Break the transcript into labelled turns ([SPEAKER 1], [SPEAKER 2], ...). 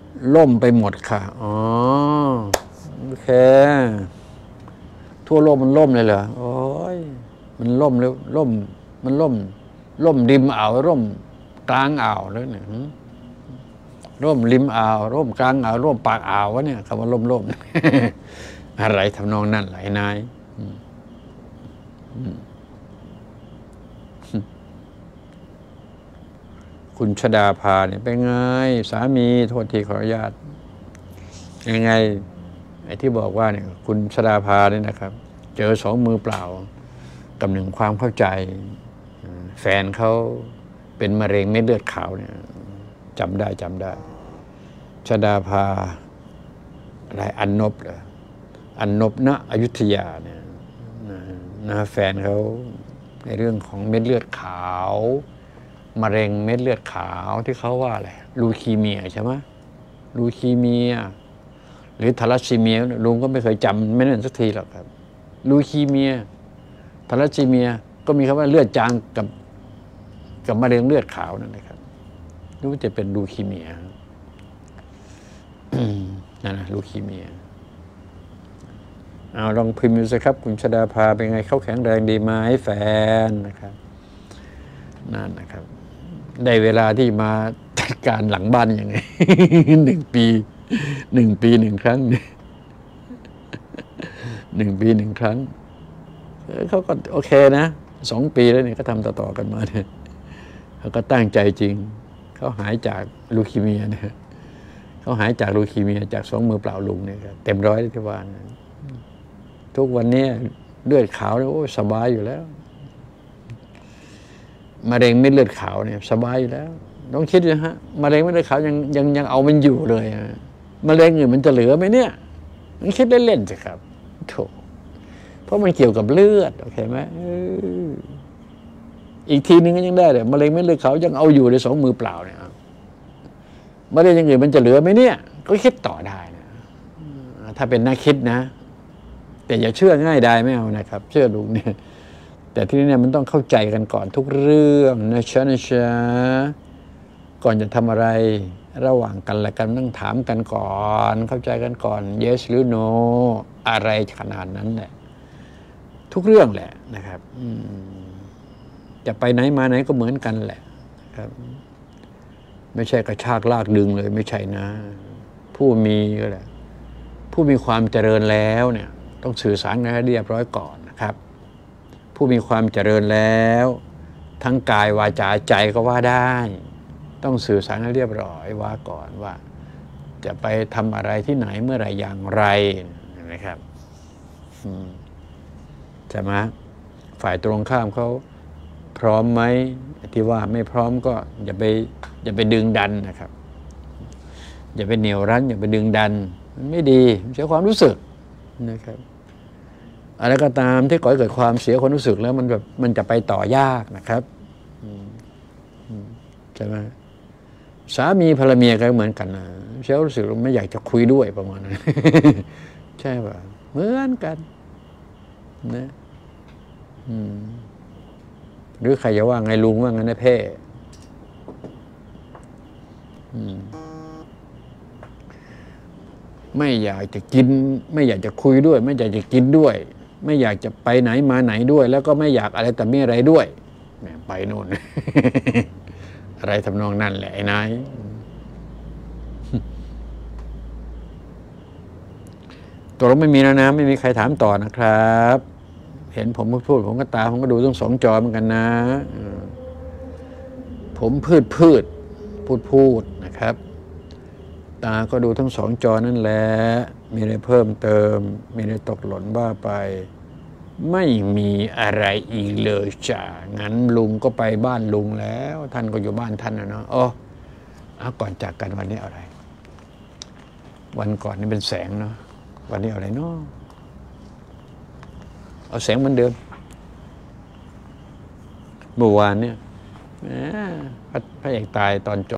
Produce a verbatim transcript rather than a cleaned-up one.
[SPEAKER 1] ล่มไปหมดค่ะอ๋อโอเคทั่วโลกมันล่มเลยเหรอโอ้ยมันล่มแล้วล่มมันล่มล่มริมอ่าวล่มกลางอ่าวแล้วเนี่ยร่มริมอ่าวร่มกลางอ่าวร่มปากอ่าววะเนี่ยคำว่าร่มร่ม อะไรทำนองนั้นไหลนายคุณชดาภาเนี่ยเป็นไงสามีโทษทีขออนุญาตยังไงไอ้ที่บอกว่าเนี่ยคุณชดาภาเนี่ยนะครับเจอสองมือเปล่ากับหนึ่งความเข้าใจแฟนเขาเป็นมะเร็งเม็ดเลือดขาวเนี่ยจำได้จำได้ชดาภาอะไรอันนบเหรออันนบณอยุธยาเนี่ยนะแฟนเขาในเรื่องของเม็ดเลือดขาวมะเร็งเม็ดเลือดขาวที่เขาว่าอะไรลูคีเมียใช่ไหมลูคีเมียหรือทาลัสซีเมียลุงก็ไม่เคยจำไม่แน่นสักทีหรอกครับลูคีเมียทาลัสซีเมียก็มีคำว่าเลือดจางกับกับมะเร็งเลือดขาวนั่นนะครับรู้ว่าจะเป็นลูคีเมียนั่นนะลูคีเมียเอาลองพิมพ์ดูสิครับคุณชดาภาเป็นไงเขาแข็งแรงดีไหมแฟนนะครับนั่นนะครับได้เวลาที่มาจัดการหลังบ้านยังไง หนึ่งปีหนึ่งปีหนึ่งครั้งหนึ่งปีหนึ่งครั้งเขาก็โอเคนะสองปีแล้วเนี่ยเขาทำต่อๆกันมาเนี่ยเขาก็ตั้งใจจริงเขาหายจากลูคีเมียเนี่ยเขาหายจากลูคีเมียจากสองมือเปล่าลุงเนี่ยเต็มร้อยที่ว่านะทุกวันนี้เลือดขาวเนี่ยโอ้สบายอยู่แล้วมะเร็งเม็ดเลือดขาวเนี่ยสบายอยู่แล้วต้องคิดนะฮะมะเร็งเม็ดเลือดขาวยังยังยังเอามันอยู่เลยมะเร็งอื่นมันจะเหลือไหมเนี่ยมันคิดเล่นๆสิครับโถเพราะมันเกี่ยวกับเลือดโอเคไหมอีกทีนึงก็ยังได้เลยมะเร็งเม็ดเลือดขาวยังเอาอยู่ในสองมือเปล่าเนี่ยมะเร็งอย่างอื่นมันจะเหลือไหมเนี่ยก็คิดต่อได้นะถ้าเป็นนักคิดนะแต่อย่าเชื่อง่ายได้ไม่เอานะครับเชื่อลุงเนี่ยแต่ที่นี่มันต้องเข้าใจกันก่อนทุกเรื่องนะชะนะชะก่อนจะทำอะไรระหว่างกันและกันต้องถามกันก่อนเข้าใจกันก่อน yes หรือ no อะไรขนาดนั้นแหละทุกเรื่องแหละนะครับจะไปไหนมาไหนก็เหมือนกันแหละครับไม่ใช่กระชากลากดึงเลยไม่ใช่นะผู้มีก็แหละผู้มีความเจริญแล้วเนี่ยต้องสื่อสารกันให้เรียบร้อยก่อนนะครับผู้มีความเจริญแล้วทั้งกายวาจาใจก็ว่าได้ต้องสื่อสารให้เรียบร้อยว่าก่อนว่าจะไปทำอะไรที่ไหนเมื่อไรอย่างไรนะครับใช่ไหมฝ่ายตรงข้ามเขาพร้อมไหมที่ว่าไม่พร้อมก็อย่าไปอย่าไปดึงดันนะครับอย่าไปเหนี่ยวรั้นอย่าไปดึงดันมันไม่ดีเสียความรู้สึกนะครับอะไรก็ตามที่ก่อให้เกิดความเสียความรู้สึกแล้วมันแบบมันจะไปต่อยากนะครับใช่ไหมสามีภรรเมียก็เหมือนกันนะเสียรู้สึกไม่อยากจะคุยด้วยประมาณนั้นใช่ป่ะเหมือนกันนะหรือใครจะว่าไงลุงว่างั้นนะเพ่ไม่อยากจะกินไม่อยากจะคุยด้วยไม่อยากจะกินด้วยไม่อยากจะไปไหนมาไหนด้วยแล้วก็ไม่อยากอะไรแต่ไม่อะไรด้วยแหมไปโน่น อะไรทำนองนั้นแหละไอ้นายตัวเราไม่มีแล้วนะไม่มีใครถามต่อนะครับเห็นผมพูดผมก็ตาผมก็ดูต้องสองจอเหมือนกันนะผมพืดพืดพูดพูดนะครับตาก็ดูทั้งสองจอนั่นแหละมีอะไรเพิ่มเติมมีอะไรตกหล่นบ้าไปไม่มีอะไรอีกเลยจ้ะงั้นลุงก็ไปบ้านลุงแล้วท่านก็อยู่บ้านท่านนะเนาะอ๋อเอาก่อนจากกันวันนี้อะไรวันก่อนนี่เป็นแสงเนาะวันนี้อะไรเนาะเอาแสงเหมือนเดิมเมื่อวานเนี่ยพระเอกตายตอนจบ